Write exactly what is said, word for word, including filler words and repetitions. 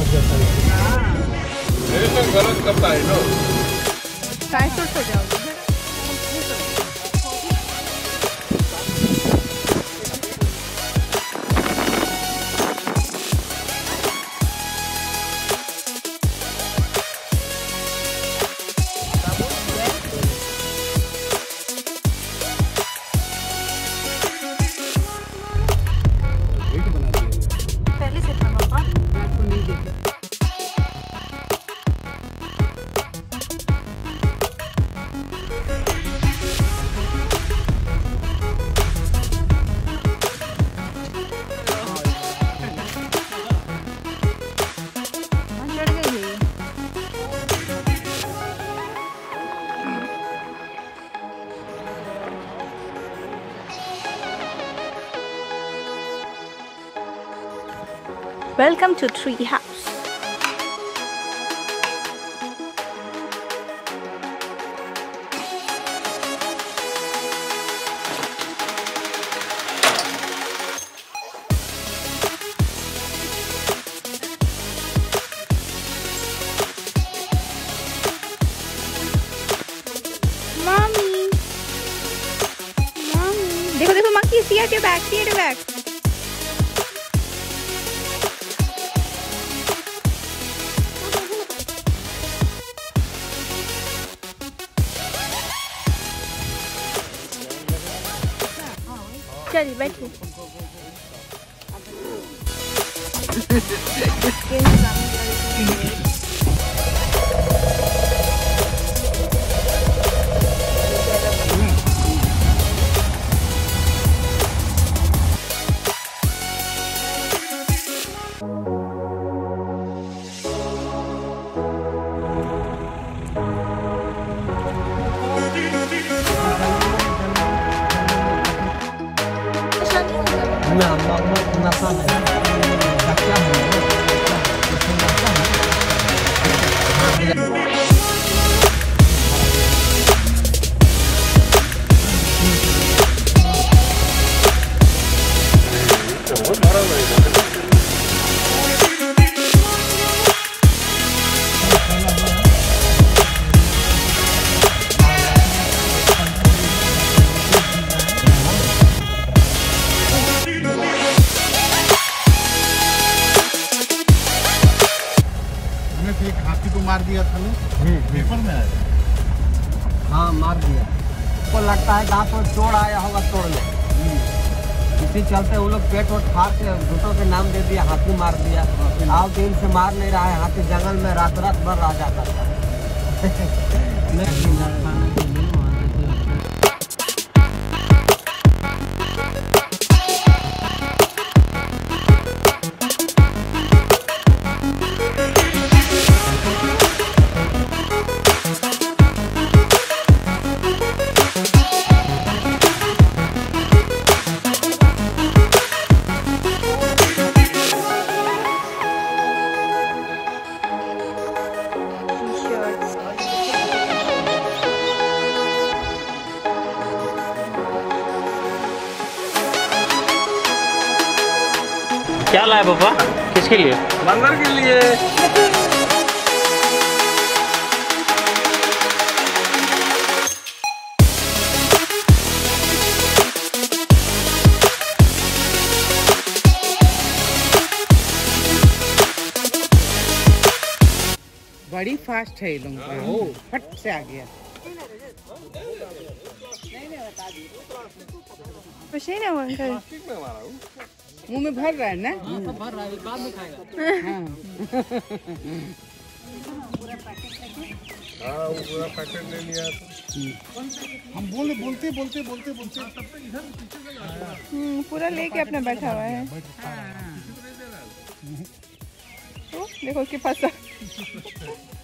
गलत करता है ना टाइट हो जाओगे। Welcome to Tree House. Mommy, mommy, देखो देखो monkey, see at your back, see at your back. चलिए बैठिए। Nah, mau mau penasaran ya. Kakak mau. एक हाथी को मार दिया था ना पेपर में आया। हाँ मार दिया। को लगता है दांत और चोट आया होगा तोड़ने, इसी चलते वो लोग पेट वोट फाड़ के दूसरों के नाम दे दिया, हाथी मार दिया। आओ दिन से मार नहीं रहा है, हाथी जंगल में रात रात भर रह जाता था। क्या लाया पापा? किसके लिए? बंदर के लिए। बड़ी फास्ट है ये लोग, फट से आ गया। खुश है ना वो अंकल? मुंह में भर रहा है ना? हाँ, भर रहा है, बाद में खाएगा। हाँ वो पूरा पैकेट ले लिया। हम बोले बोलते बोलते बोलते बोलते हम्म पूरा लेके अपना बैठा हुआ है। तो देखो उसके पास